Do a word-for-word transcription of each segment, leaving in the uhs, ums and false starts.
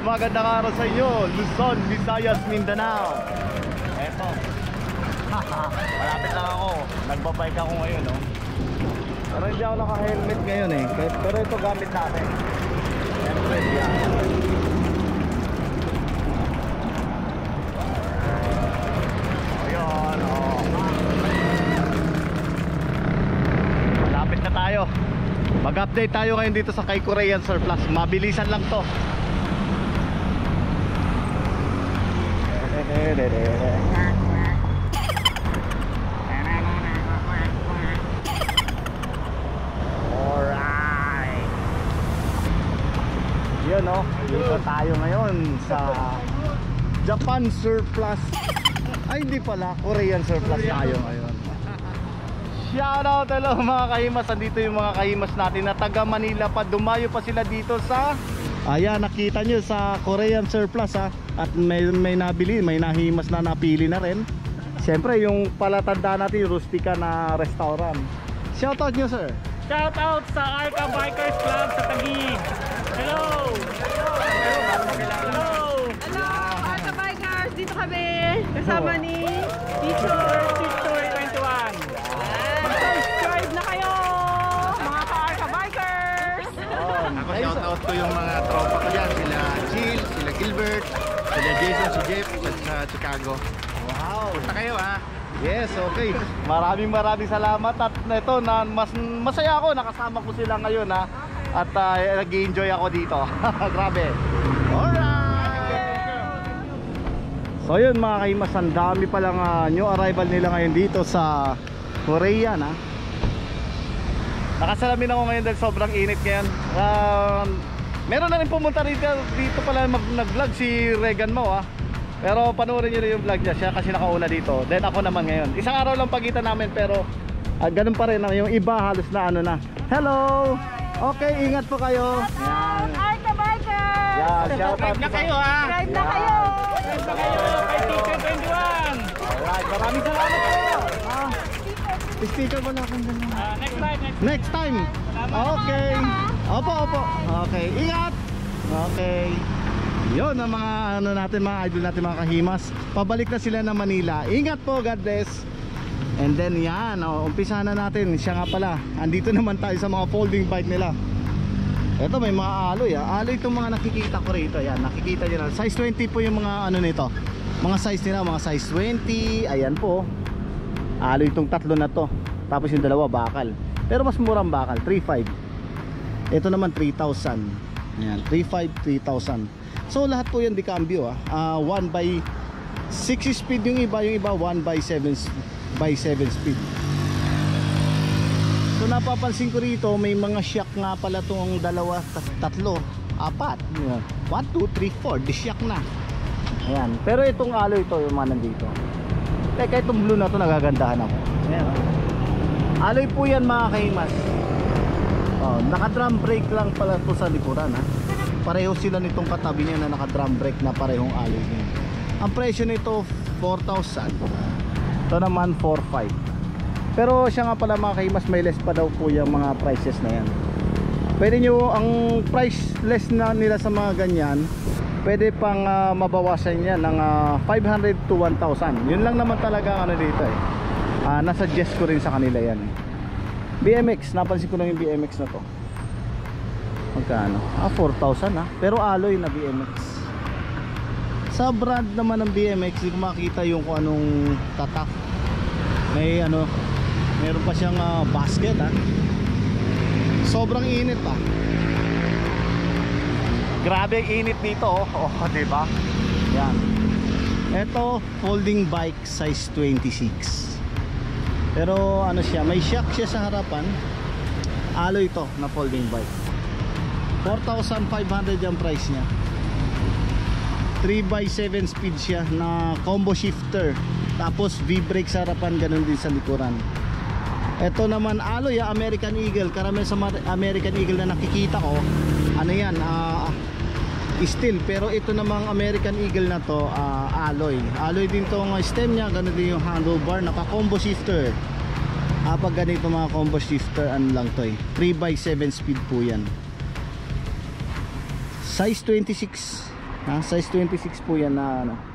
magandang araw sa inyo, Luzon, Visayas, Mindanao. Eto, malapit lang ako, nagbabike ako ngayon, no? Pero hindi ako naka-helmet ngayon eh, pero ito gamit natin. Siyempre, yan. Ayun, oh. Malapit na tayo. Mag-update tayo ngayon dito sa kay Korean Surplus. Mabilisan lang to. Alright. Yun no, dito tayo ngayon sa Japan Surplus. Ay hindi pala, Korean Surplus tayo ngayon. Shoutout hello mga kahimas. Andito yung mga kahimas natin na taga Manila pa. Dumayo pa sila dito sa, ayan, nakita nyo sa Korean Surplus ha. At may, may nabili, may nahimas na napili na rin. Siyempre yung palatanda natin, yung rustika na restaurant. Shoutout nyo sir. Shoutout sa Arca Bikers Club sa Taguig. Hello. Hello. Hello. Hello Arca Bikers. Dito kami kasama ni Teacher Teacher twenty-one. Subscribe na kayo mga ka-Arca Bikers. Ako shoutout ko yung mga tropa ko dyan. Sila Jill, sila Gilbert, sila Jason, si Jeff at sa Chicago. Wow. Punta kayo ha. Yes, okay. Maraming maraming salamat. At ito, na, mas, masaya ako, nakasama ko sila ngayon ha. At uh, nag-enjoy ako dito. Grabe. Alright. So yun mga kaimas, ang dami palang uh, new arrival nila ngayon dito sa Korea na. Nakasalamin ako ngayon dahil sobrang init ngayon. uh, Meron na rin pumunta dito, dito pala nag-vlog si Regan Mo ha. Pero panoorin nyo rin yung vlog niya, siya kasi nakauna dito. Then ako naman ngayon. Isang araw lang pagitan namin pero uh, ganun pa rin. Yung iba halos na ano na. Hello! Okay, ingat po kayo. Yan. Arca Bikers. Yeah, shout out na kayo ha. Subscribe na kayo. Subscribe na kayo kay Teacher twenty-one. Alright, maraming salamat po. Ah, sticker wala akong ganun. Uh, next time, next Next time. Okay. Opo, opo. Okay, ingat. Okay. Yun ang mga ano natin, mga idol natin, mga kahimas. Pabalik na sila na Manila. Ingat po, God bless. And then yan, oh, umpisa na natin. Siya nga pala, andito naman tayo sa mga folding bike nila. Ito may mga alloy ah. Alloy itong mga nakikita ko rito. Yan, nakikita nyo na. Size twenty po yung mga ano nito. Mga size nila, mga size twenty. Ayan po. Alloy itong tatlo na to. Tapos yung dalawa bakal. Pero mas murang bakal, three five. Ito naman three thousand. Ayan, three five, three thousand. So lahat po yan di cambio ah. uh, one by six speed yung iba, yung iba one by seven by seven speed. So napapansin ko rito may mga shock nga pala tong dalawa, tatlo, apat. one, two, three, four, di shock na. Ayan. Pero itong alloy ito yung mga nandito. Teka, itong blue na to nagagandahan ako. Ayan. Alloy po yan mga kahimas. Oh, naka drum brake lang pala to sa likuran ha. Pareho sila nitong katabi niya na naka drum brake na parehong alloy din. Ang presyo nito four thousand. Ito naman four five. Pero siya nga pala mga kahimas, may less pa daw po yung mga prices na yan. Pwede nyo, ang price less na nila sa mga ganyan, pwede pang uh, mabawasan yan ng uh, five hundred to one thousand. Yun lang naman talaga ano dito eh. uh, Nasuggest ko rin sa kanila yan. B M X, napansin ko lang yung B M X na to. Magkano? Ah, four thousand ah. Pero alloy na B M X. Sa brand naman ng B M X, hindi ko makita yung kung anong tatak. May ano, meron pa siyang uh, basket ah. Sobrang init ah. Grabe ang init dito oh. Oh, diba? Yan. Ito, folding bike size twenty-six. Pero ano siya, may shock siya sa harapan. Alloy ito na folding bike. four thousand five hundred yung price niya. three by seven speed siya na combo shifter. Tapos V-brake sa harapan, ganun din sa likuran. Ito naman alloy, American Eagle. Karamihan sa American Eagle na nakikita ko, ano yan, uh, steel. Pero ito namang American Eagle na to, uh, alloy. Alloy din tong stem niya, ganun din yung handlebar, naka-combo shifter. Ah, pag ganito mga combo shifter, ano lang to eh, three by seven speed po yan. Size twenty-six. Ha, size twenty-six po yan na ano.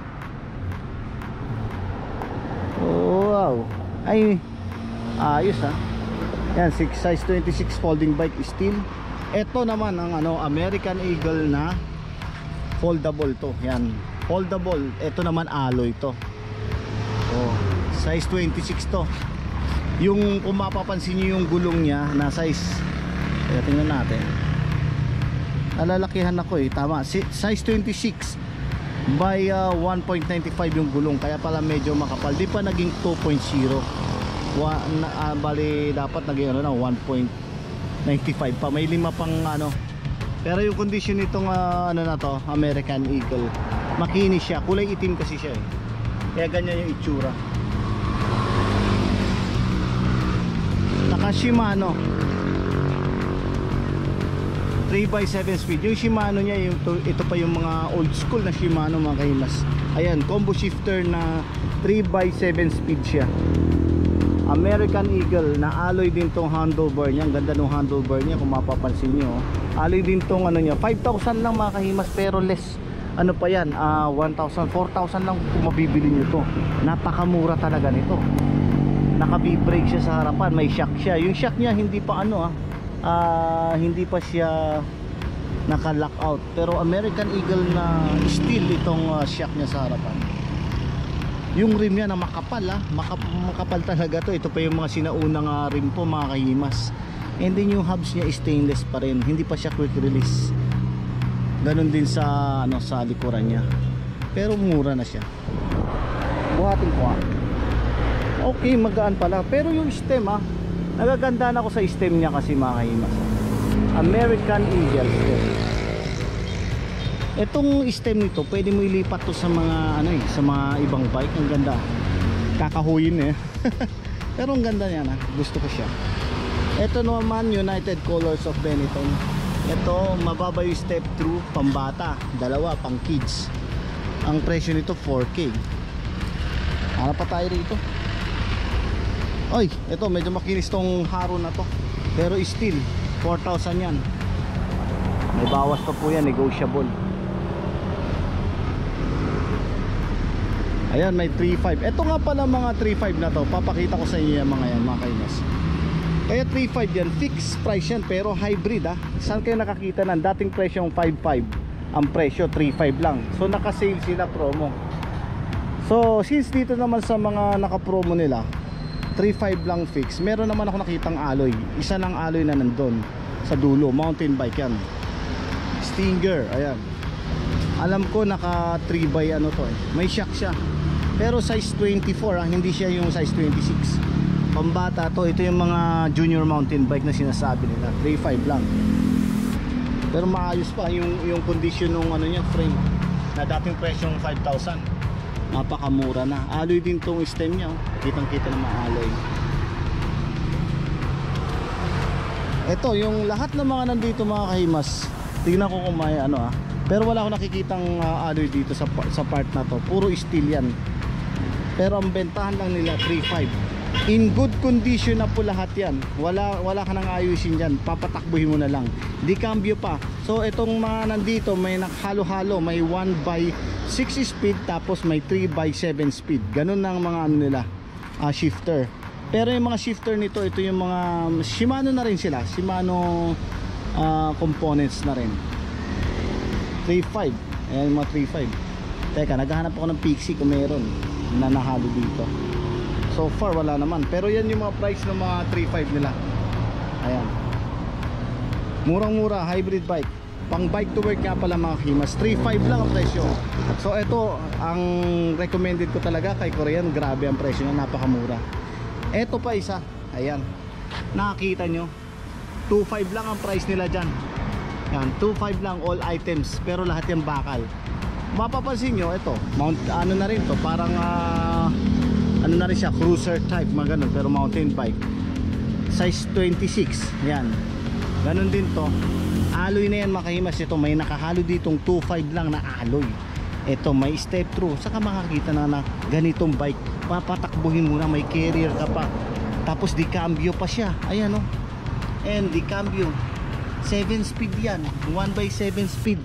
Oh, wow. Ay, ayos ha. Yan, six, size twenty-six folding bike steel. Ito naman ang ano, American Eagle na foldable to. Yan, foldable. Ito naman alloy to. Oh, size twenty-six to. Yung kung mapapansin nyo yung gulong niya na size, kaya tingnan natin. Nalalakihan ako eh, tama. Size twenty-six by uh, one point nine five yung gulong, kaya pala medyo makapal. Di pa naging two point zero. Wa, na, uh, bali dapat naging ano na one point nine five pa, may lima pang ano. Pero yung condition nitong uh, ano na to, American Eagle, makinis siya, kulay itim kasi siya eh, kaya ganyan yung itsura. Naka Shimano three by seven speed. Yung Shimano niya, yung to, ito pa yung mga old school na Shimano mga kahimas. Ayan, combo shifter na three by seven speed siya. American Eagle na alloy din tong handlebar niya. Ang ganda ng handlebar niya kung mapapansin niyo. Alloy din tong ano niya. five thousand lang mga kahimas, pero less. Ano pa yan? Uh, one thousand, four thousand lang kung mabibili niyo to. Napakamura talaga nito. Naka V-brake siya sa harapan, may shock siya. Yung shock niya hindi pa ano ah. Uh, hindi pa siya naka lockout, pero American Eagle na steel itong uh, shock niya sa harapan. Yung rim niya na makapal ah, Maka, makapal talaga to. Ito pa yung mga sinaunang uh, rim po mga kahimas. And then yung hubs niya stainless pa rin, hindi pa siya quick release. Ganon din sa ano, sa likuran niya, pero mura na siya. Buhatin ko ah. Okay, magaan pala, pero yung stem ah, nagaganda na ako sa stem niya kasi mga kahimas. American Eagle stem. Itong stem nito, pwede mo ilipat to sa mga ano eh, sa mga ibang bike. Ang ganda. Kakahuyin eh. Pero ang ganda niya na. Gusto ko siya. Ito naman United Colors of Benetton. Ito mababa yung step through, pambata, dalawa pang kids. Ang presyo nito four K. Ano pa tayo rito? Oy, ito medyo makinis tong haro na to, pero still four thousand yan. May bawas pa po yan, negotiable. Ayan, may three five. Ito nga pala mga three five na to, papakita ko sa inyo yung mga yan mga kainas. Kaya three five yan, fixed price yan, pero hybrid ah. Saan kayo nakakita ng dating presyong five five, ang presyo three five lang. So naka-sale sila, promo. So since dito naman sa mga naka-promo nila three five lang fix, meron naman ako nakitang alloy. Isa lang alloy na nandun sa dulo, mountain bike yan, Stinger. Ayan, alam ko naka three by ano to eh. May shock siya, pero size twenty-four ah, hindi siya yung size twenty-six. Pambata to. Ito yung mga junior mountain bike na sinasabi nila, three five lang. Pero maayos pa yung, yung condition ng ano niya, frame, na dating presyong five thousand. Napakamura na. Alloy din tong stem niya, oh. Kitang kita ng mga alloy. Ito yung lahat ng mga nandito mga kahimas. Tingnan ko kung may ano ah, pero wala akong nakikitang uh, alloy dito sa, sa part na to. Puro steel yan. Pero ang bentahan lang nila three five. In good condition na po lahat yan. Wala, wala ka nang ayusin dyan, papatakbuhin mo na lang. Di cambio pa. So itong mga nandito may nakhalo-halo. May one by six speed, tapos may three by seven speed. Ganun ang mga ano nila, uh, shifter. Pero yung mga shifter nito, ito yung mga Shimano na rin sila. Shimano uh, components na rin. three five. Ayan yung mga three five. Teka, naghahanap ako ng Pixie kung meron na nahalo dito. So far wala naman, pero yan yung mga price ng mga three five nila. Ayan, murang mura, hybrid bike, pang bike to work nga pala mga kahimas. Three five lang ang presyo. So ito ang recommended ko talaga kay Korean. Grabe ang presyo niya, napakamura. Ito pa isa, ayan, nakakita nyo, two five lang ang price nila dyan. Yan, two five lang all items, pero lahat yung bakal. Mapapansin nyo, ito mount, ano na rin to, parang uh, ano na rin siya, cruiser type, mga ganun, pero mountain bike. Size twenty-six, yan. Ganun din to. Alloy na yan mga kahimas. Ito may nakahalo ditong two five lang na alloy. Ito may step through. Saka makakita na na ganitong bike, papatakbuhin mo na, may carrier ka pa. Tapos di cambio pa siya. Ayan o. And di cambio, seven speed yan, one by seven speed.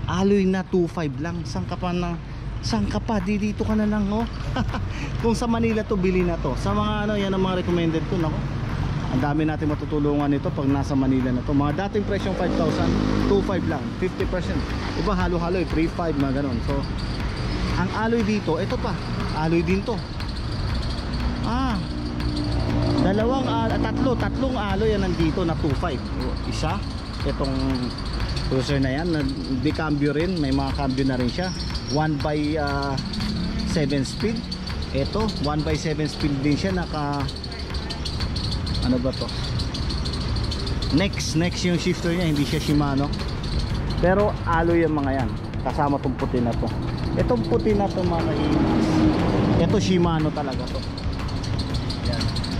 alloy na two five lang. Saan ka pa na, saan ka pa, di dito ka na lang, oh. Kung sa Manila to, bili na to. Sa mga ano, yan ang mga recommended ko, nako. Ang dami natin matutulungan nito pag nasa Manila na to. Mga dating presyong five thousand, two five lang, fifty percent. Iba halo-halo, three five, mga ganon. So ang alloy dito, ito pa, alloy din to. Ah, dalawang, uh, tatlo, tatlong alloy yan nandito na two five. Isa, itong cruiser na yan, di cambio rin, may mga cambio na rin siya. one by seven speed. Ito, one by seven speed din siya, naka, ano ba to? Next, next yung shifter niya, hindi siya Shimano. Pero alloy yung mga yan, kasama tong puti na to. Itong puti na to mga kaibigan, ito Shimano talaga to. Yan,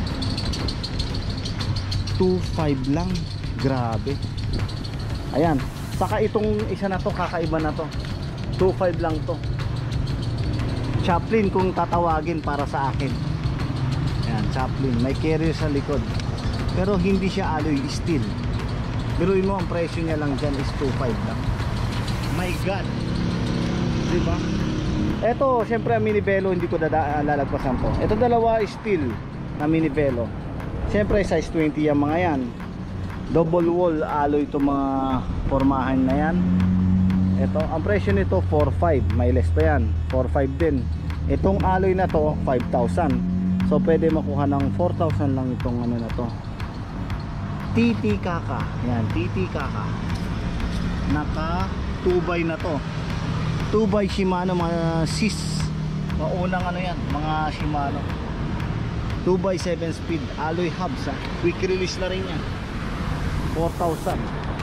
two five lang, grabe. Ayan, saka itong isa na to, kakaiba na to, two five lang to. Chaplin kung tatawagin para sa akin. Ayan, Chaplin, may carrier sa likod, pero hindi siya alloy, steel. Biruin mo, ang presyo niya lang dyan is two five lang. My God, diba? Ito, syempre ang mini velo, hindi ko dada lalagpasan to. Ito dalawa steel na mini velo. Syempre size twenty yung mga yan. Double wall alloy itong mga formahan na yan. Ito, ang presyo nito four five, may less pa yan, four five din. Itong alloy na to five thousand. So pwede makuha ng four thousand lang itong ano na to. T T Kaka. Yan, T T Kaka. Naka two by na to. two by Shimano, mga sis. Maunang ano yan, mga Shimano. two by seven speed, alloy hubs ha. Quick release na rin yan. four thousand.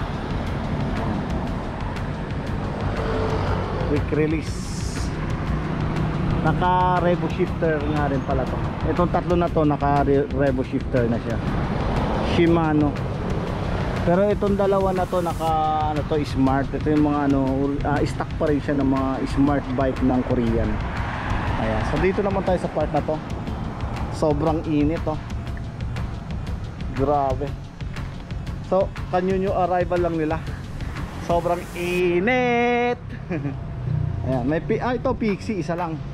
Quick release. Naka revo shifter nga rin pala to. Itong tatlo na to naka revo shifter na siya, Shimano. Pero itong dalawa na to naka ano to, smart. Ito yung mga ano, uh, stock pa rin siya ng mga smart bike ng Korean. Ayan, so dito naman tayo sa part na to. Sobrang init oh, grabe. So Kanyunyo arrival lang nila, sobrang init. Ayan, may ah, ito Pixie, isa lang.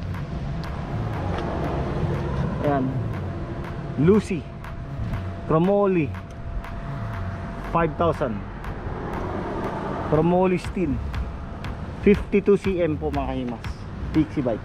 Ayan, Lucy Chromoly five thousand. Chromoly steel, fifty-two centimeters po mga kahimas, Pixie bike.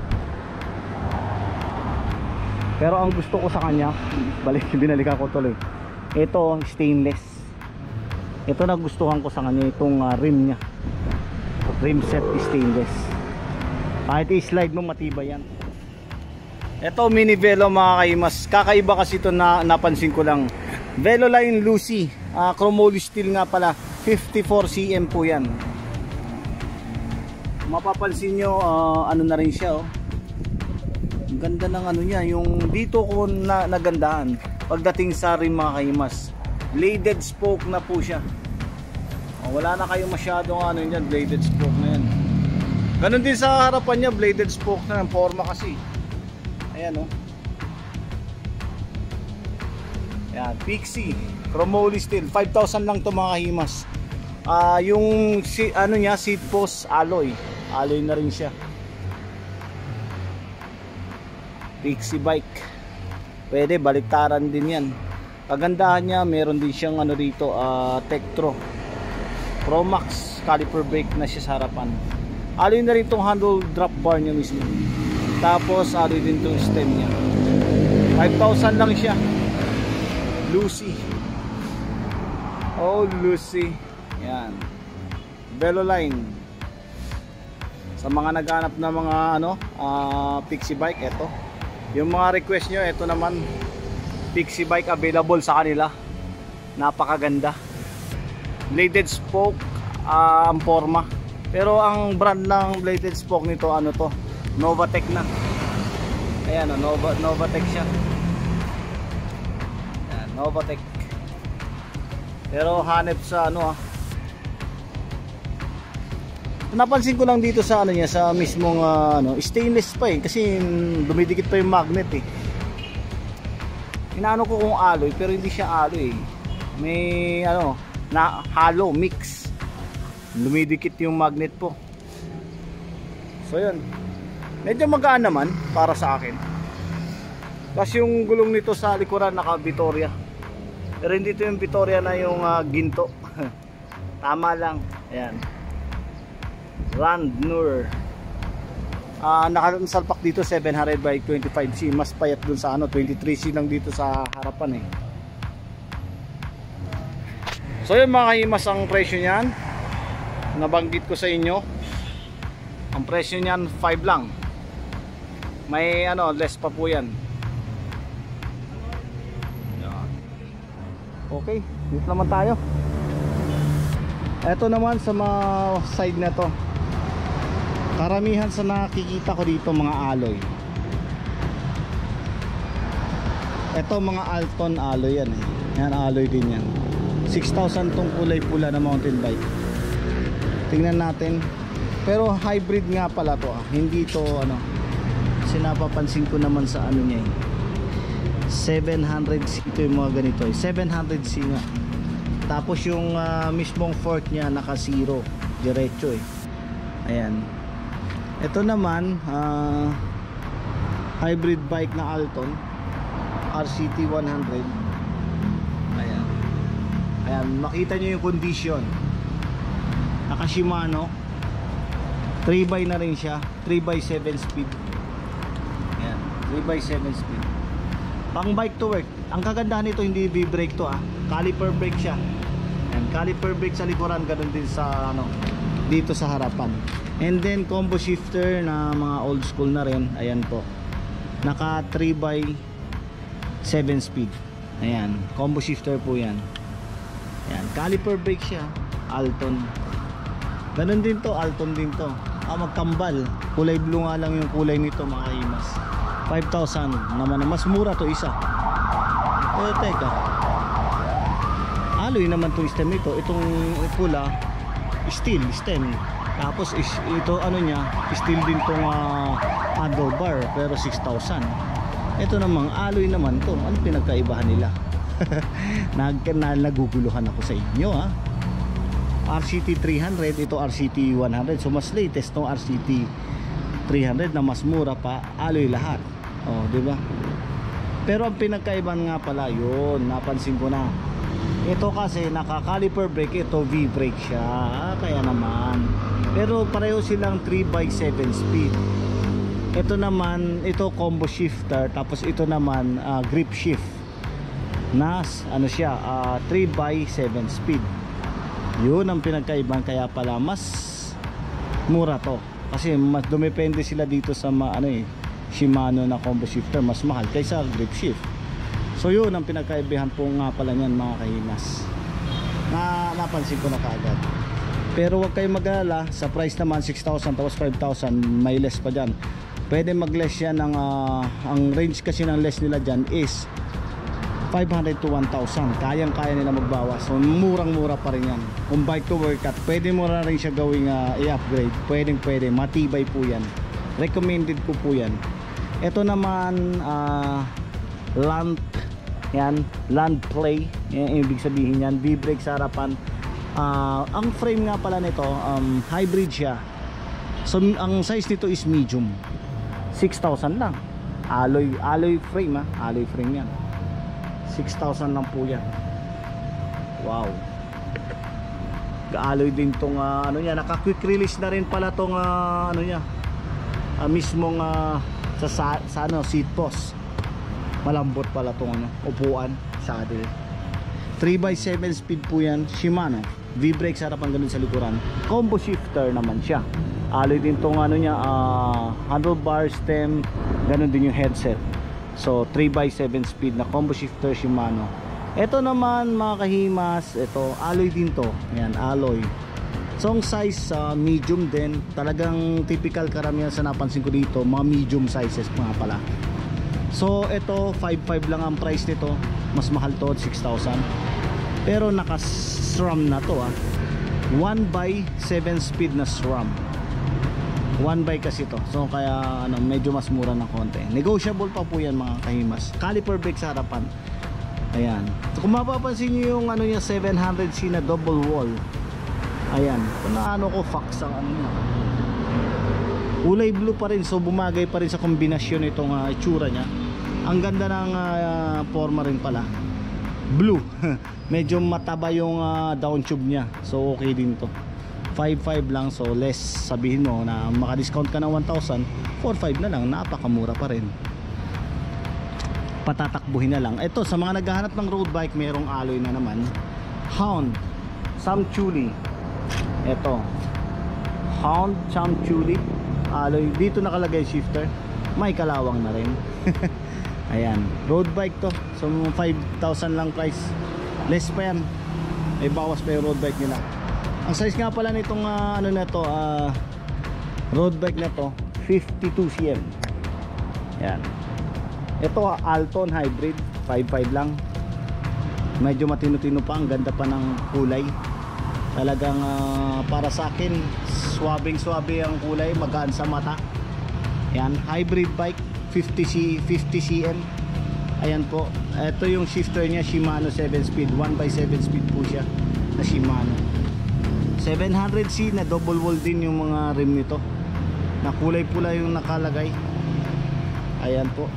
Pero ang gusto ko sa kanya, balik, binalikan ko tuloy, ito stainless. Ito nagustuhan ko sa kanya, itong uh, rim nya, rim set stainless. Kahit i-slide mo matibay yan. Ito mini velo mga kaimas, kakaiba kasi ito na napansin ko lang. Veloline Lucy, uh, Chromoly steel nga pala, fifty-four centimeters po yan. Mapapansin nyo, uh, ano na rin siya oh. Ang ganda ng ano niya, yung dito ko na nagandahan pagdating sa rim mga kaimas. Bladed spoke na po siya. Oh, wala na kayo masyadong ano niyan, bladed spoke na yan. Ganon din sa harapan niya, bladed spoke na ng forma kasi. Ayan oh. Ayan, Pixie Chromoly steel, five thousand lang to mga kahimas. Uh, yung si, ano niya, seat post alloy, alloy na rin siya. Pixie bike, pwede baliktaran din yan. Kagandahan niya, meron din siyang ano dito, uh, Tektro Pro Max caliper brake na siya sa harapan. Alloy na rin itong handle drop bar niya mismo. Tapos alloy din itong stem niya. Five thousand lang siya. Lucy, oh Lucy, yan, Veloline. Sa mga naghanap na mga ano, uh, Pixie bike, eto yung mga request nyo. Ito naman, Pixie bike available sa kanila, napakaganda. Bladed spoke uh, ang forma, pero ang brand ng bladed spoke nito ano to, Novatec na. Ayan o, Nova, Novatec siya. Ayan, Novatec. Pero hanep sa ano ah, napansin ko lang dito sa ano niya, sa mismong uh, ano, stainless pa eh, kasi dumidikit pa yung magnet eh. Inaano ko kung alloy, pero hindi siya alloy eh. May ano, na hollow mix. lumidikit yung magnet po. So yun, medyo magaan naman para sa akin. Kasi yung gulong nito sa likuran naka Vittoria, pero hindi ito yung Vittoria na yung uh, ginto. Tama lang. Ayan, Randnur. Uh, nakasalpak dito seven hundred by twenty-five C. Mas payat dun sa ano, twenty-three C lang dito sa harapan eh. So yun mga kahimas, ang presyo niyan nabanggit ko sa inyo. Ang presyo niyan five lang. May ano, less pa po yan. Okay, dito naman tayo. Ito naman sa mga side na to, karamihan sa nakikita ko dito mga alloy. Ito mga Alton alloy yan eh. Yan, alloy din yan. Six thousand tong kulay pula na mountain bike. Tingnan natin. Pero hybrid nga pala to ah. Hindi to ano, sinapapansin ko naman sa ano niya eh, seven hundred C ito yung mga ganito eh. seven hundred C nga. Tapos yung uh, mismong fork niya naka zero, diretso eh. Ayan. Ito naman uh, hybrid bike na Alton R C T one hundred. Ayan. Ayan, makita nyo yung condition. Naka Shimano, three by na rin siya, three by seven speed. Ayan, three by seven speed. Pang bike to work. Ang kagandahan nito, hindi V-brake to ah. Caliper brake siya. Ayan, caliper brake sa likuran, ganun din sa ano, dito sa harapan. And then combo shifter na mga old school na rin. Ayan po, naka three by seven speed. Ayan, combo shifter po yan. Ayan, caliper brake siya, Alton. Ganun din to, Alton din to. Ah, magkambal. Kulay blue nga lang yung kulay nito mga kahimas. five thousand naman, mas mura to isa. Eh teka, alloy naman to stem nito. Itong pula steel stem. Tapos is, ito ano niya, steel din tong uh, handlebar, pero six thousand. Ito namang alloy naman to. Ano pinagkaibahan nila? Nag, na, naguguluhan ako sa inyo ha. R C T three hundred, ito R C T one hundred. So mas latest no R C T three hundred na mas mura pa, alloy lahat. Oh, di ba? Pero ang pinagkaibahan nga pala, yun, napansin ko na. Ito kasi naka-caliper brake, ito V-brake siya. Ah, kaya naman. Pero pareho silang three by seven speed. Ito naman, ito combo shifter, tapos ito naman uh, grip shift. Nas, ano siya, uh, three by seven speed. Yun ang pinagkaibahan, kaya pala mas mura to. Kasi mas dumepende sila dito sa ma, ano eh, Shimano na combo shifter, mas mahal kaysa grip shift. So yun ang pinagkaibahan po nga pala niyan mga kahimas. Na napansin ko na kaagad. Pero wag kayong mag-alala, sa price naman six thousand tapos five thousand, may less pa diyan. Pwede mag-less yan ng uh, ang range kasi ng less nila diyan is five hundred to one thousand. Kayang-kaya nila magbawas. So murang-mura pa rin yan. Kung bike to workout, pwede mo na rin siya gawing uh, i-upgrade. Pwedeng-pwede, matibay po yan. Recommended ko po yan. Ito naman uh, land, yan, land play. Yan, ibig sabihin yan, V-brake sa harapan. Uh, ang frame nga pala nito, um, hybrid siya. So ang size nito is medium. Six thousand lang. Alloy, alloy frame ha. Alloy frame yan. Six thousand lang po yan. Wow. Alloy din tong uh, ano niya, naka quick release na rin pala tong uh, ano niya, uh, mismong uh, sa, sa, sa ano, seat post. Malambot pala tong ano, upuan, saddle. three by seven speed po yan, Shimano. V-brake sa harapan, ganun sa likuran. Combo shifter naman siya. Alloy din tong ano niya, uh, handlebar, stem, ganun din yung headset. So three by seven speed na combo shifter Shimano. Ito naman mga kahimas, ito alloy din to. Ayan, alloy. So ang size uh, medium din. Talagang typical karamihan sa napansin ko dito, mga medium sizes mga pala. So ito five five lang ang price nito. Mas mahal to, six thousand. Pero naka SRAM na to ah. one by seven speed na SRAM. one by kasi to. So kaya ano, medyo mas mura ng konti. Negotiable pa po yan mga kahimas. Caliper brake sa harapan. Ayan. So kung mapapansin niyo yung ano niya, seven hundred C na double wall. Ayan, kung naano ko fax ang ano niya. Kulay blue pa rin, so bumagay pa rin sa kombinasyon itong uh, itsura niya. Ang ganda ng uh, forma rin pala. Blue. Medyo mataba yung uh, down tube niya, so okay din to. five five lang, so less. Sabihin mo na maka-discount ka ng one thousand, four five na lang, napakamura pa rin. Patatakbuhin na lang. Ito sa mga naghahanap ng road bike, merong alloy na naman. Hound Samchuli. Ito Hound Samchuli alloy. Dito nakalagay shifter, may kalawang na rin. Ayan, road bike to, so five thousand lang price. Less pa yan, may bawas pa yung road bike nila. Ang size nga pala nitong uh, ano na to, uh, road bike na to, fifty-two centimeters. Yan. Ito uh, Alton hybrid, five five lang. Medyo matino-tino pa, ang ganda pa ng kulay. Talagang uh, para sa akin, swabing swabe ang kulay, magaan sa mata. Yan, hybrid bike, fifty centimeters. Ayan po, ito yung shifter niya, Shimano seven speed, one by seven speed po siya na Shimano. seven hundred C na double wall din yung mga rim nito, na kulay pula yung nakalagay. Ayan po,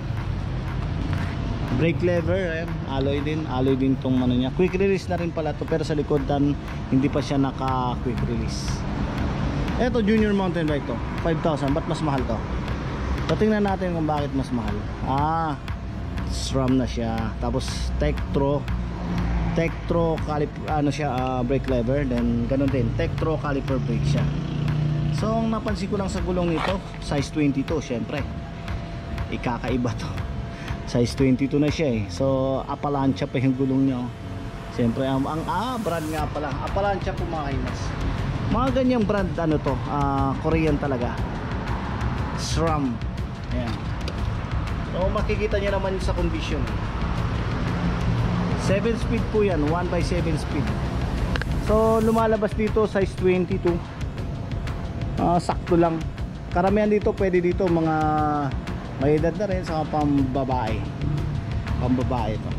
brake lever, ayan, alloy din, alloy din tong ano niya. Quick release na rin pala to, pero sa likod dan hindi pa siya naka quick release. Ito junior mountain bike to, five thousand. Ba't mas mahal to? So tingnan natin kung bakit mas mahal. Ah, SRAM na siya, tapos Tektro Tektro caliper, ano siya, uh, brake lever, then ganun din Tektro caliper brake siya. So ang napansin ko lang sa gulong nito, size twenty-two, syempre ikakaiba to, size twenty-two na siya eh. So Appalachia pa yung gulong niya, oh. Syempre ang, ang ah, brand nga pala Appalachia po mga kaimas. Mga ganyang brand ano to, uh, Korean talaga, SRAM. Ayan, so makikita nyo naman sa condition, seven speed po yan, one by seven speed. So lumalabas dito size twenty-two, uh, sakto lang. Karamihan dito pwede dito mga may edad na rin, sa pambabae, pambabae to.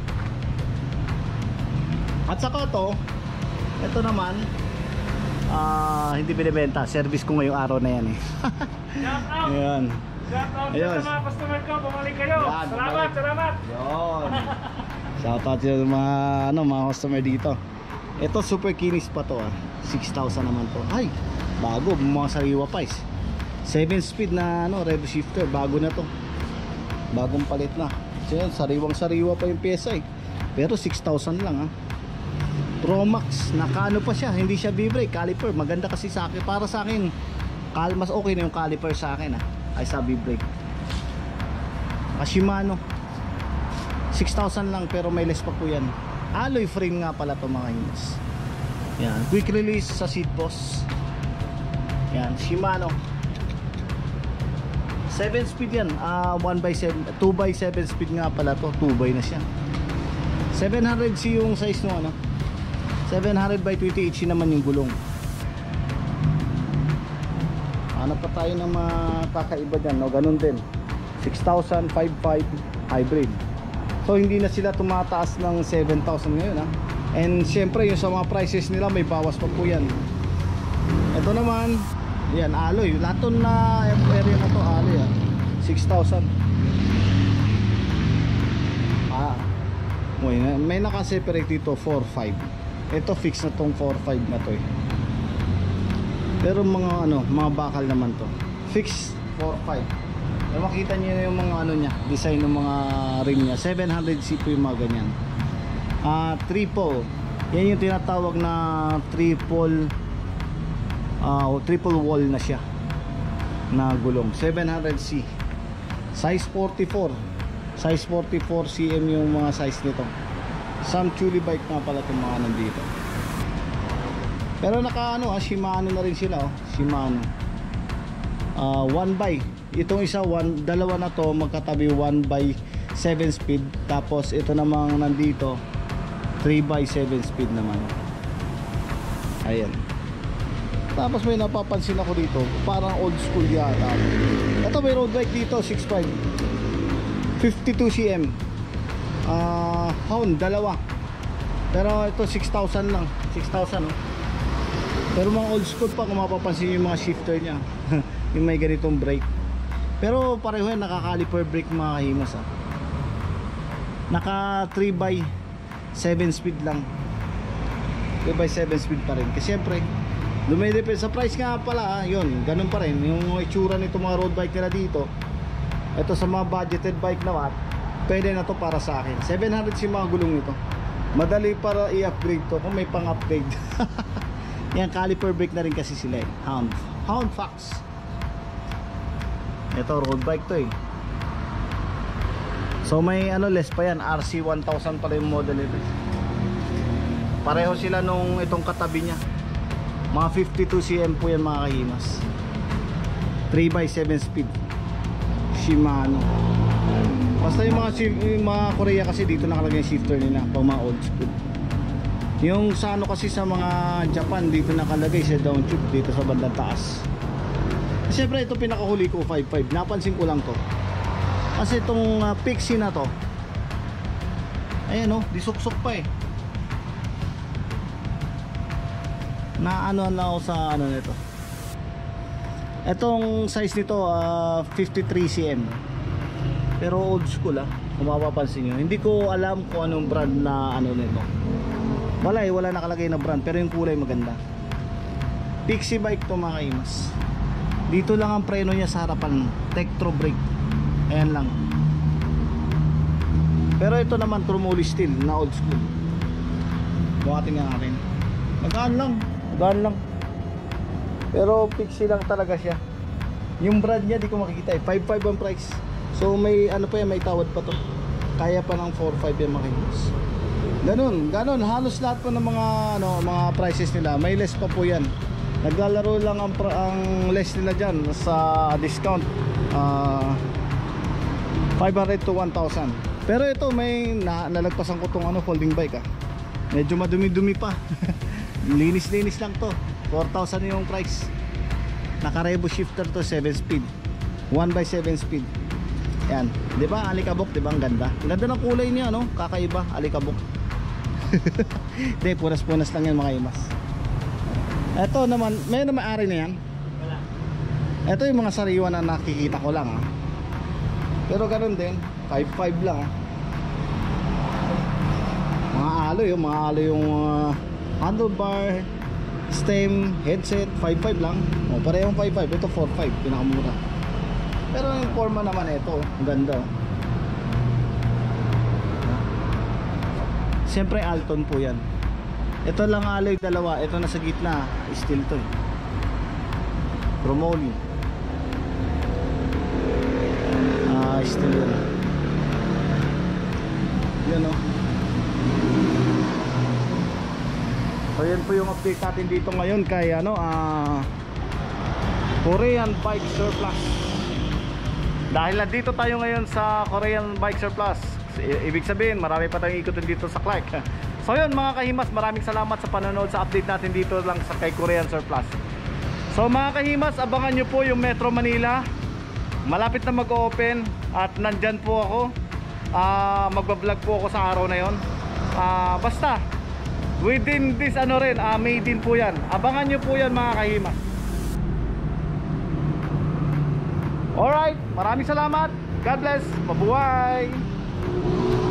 At saka to, ito naman uh, hindi binibenta, service ko ngayong araw na yan eh. Ayan. Shout out Ayun. sa mga customer ko, bumalik kayo. Yan, Salamat, bumalik. salamat. Yun. Shoutout sa mga ano, mga customer dito. Ito super kinis pa to ah. six thousand naman to. Ay, bago, mga sariwa pa is. seven speed na ano, rev shifter, bago na to. Bagong palit na. So yun, sariwang sariwa pa yung pyesa eh. Pero six thousand lang ah. Pro Max, nakaano pa siya, hindi siya V-brake, caliper. Maganda kasi sa akin, para sa akin, mas okay na yung caliper sa akin ah, ay sa V-brake. Shimano six thousand lang, pero may less pa po yan. Alloy frame nga pala to mga inis. Yan, quick release sa seat post. Yan, Shimano seven speed yan, uh, one by seven, two by seven speed nga pala to, two by na siya. Seven hundred C yung size no, ano, seven hundred by twenty-eight C naman yung gulong. Ano pa tayo ng mga kakaiba dyan, no? Ganun din, six thousand, five five hybrid. So hindi na sila tumataas ng seven thousand ngayon ha? And syempre yung sa mga prices nila may bawas pa po yan. Ito naman, yan, alloy, lahat na area na to alloy ha? six thousand. Ah, may, may naka-separate dito four five. Ito fix na tong four five na to eh. Pero mga ano, mga bakal naman to, fix four five. E makita niyo yung mga ano niya, design ng mga ring niya. seven hundred C po yung mga ganyan. Ah, uh, triple. Yan yung tinatawag na triple uh, triple wall na siya na gulong. seven hundred C. Size forty-four. Size forty-four centimeters yung mga size nito. Samchuli bike na pala itong mga nandito. Pero naka ano, ah, Shimano na rin sila oh. Shimano. Uh, one by. Itong isa, one, dalawa na to magkatabi, one by seven speed. Tapos ito namang nandito, three by seven speed naman. Ayan. Tapos may napapansin ako dito, parang old school yata. Ito may road bike dito, six five, fifty-two centimeters. uh, Hound, dalawa. Pero ito six thousand lang, six thousand oh. Pero mga old school pa, kung mapapansin yung mga shifter niya yung may ganitong brake. Pero pareho yan, naka-caliper brake mga kahimas ah. Naka three by seven speed lang, three by seven speed pa rin. Kasi syempre dumidepende sa price nga pala, yun, ganun pa rin yung itsura nito mga road bike nila dito. Ito sa mga budgeted bike naman, pwede na to para sa akin. Seven hundred yung mga gulong nito, madali para i-upgrade to kung may pang-upgrade. Yan, caliper brake na rin kasi sila eh. Hound, Hound Fox. Ito road bike to eh. So may ano less pa yan, R C one thousand pala yung model nito. Pareho sila nung itong katabi niya. Mga fifty-two centimeters po yan mga kahimas. three by seven speed Shimano. Basta yung mga, yung mga Korea kasi dito nakalagay yung shifter nila pang mga old school. Yung sa ano kasi sa mga Japan dito nakalagay sa down tube dito sa bandang taas. Siyempre ito pinakahuli ko five five. Napansin ko lang to kasi itong uh, Pixie na to, ayan o, disuksok pa eh. Na ano na ako sa ano nito. Itong size nito uh, fifty-three centimeters. Pero old school ah, kung mapapansin nyo. Hindi ko alam kung anong brand na ano nito. Wala eh, wala nakalagay na brand. Pero yung kulay maganda. Pixie bike to mga kaimas. Dito lang ang preno niya sa harapan, Tektro brake. Ayan lang. Pero ito naman Trumoli steel na old school. Bukatin nga natin. Magaan lang, magaan lang. Pero Pixie lang talaga siya. Yung brand niya di ko makikita eh. five five ang price. So may ano pa yan, may tawad pa to. Kaya pa ng four five yung makinis. Ganun, ganun. Halos lahat po ng mga ano, mga prices nila may less pa po yan. Naglalaro lang ang, ang less nila dyan sa discount. uh, five hundred to one thousand. Pero ito may na, nalagpasan ko tong ano, folding bike ah. Medyo madumi-dumi pa. Linis-linis lang to. Four thousand yung price. Naka-revo shifter to, seven speed, one by seven speed. Yan, di ba? Alikabok, di ba? Ang ganda. Ang ganda ng kulay niya, no? Kakaiba, alikabok. Hindi, punas-punas lang yan mga imas. Ito naman, may na may-ari na yan? Wala. Ito yung mga sariwa na nakikita ko lang ah. Pero ganun din, five five lang ah. Mga aloy, yung mga aloy yung uh, handlebar, stem, headset, five five lang. O, parehong five five, ito four five, pinakamura. Pero yung forma naman ito, ang ganda. Siyempre Alton po yan. Ito lang aloy dalawa, ito nasa gitna, steel to eh. Trumoli. Ah, steel yan. Yan o. So yan po yung update natin dito ngayon kay ano, ah, Korean Bike Surplus. Dahil nandito tayo ngayon sa Korean Bike Surplus, ibig sabihin marami pa tayong ikutin dito sa Clark. So yun mga kahimas, maraming salamat sa panonood sa update natin dito lang sa kay Korean Surplus. So mga kahimas, abangan nyo po yung Metro Manila. Malapit na mag-open at nandyan po ako. uh, Magbablog po ako sa araw na yun. uh, Basta within this ano rin, uh, May din po yan. Abangan nyo po yan mga kahimas. Alright, maraming salamat. God bless, mabuhay.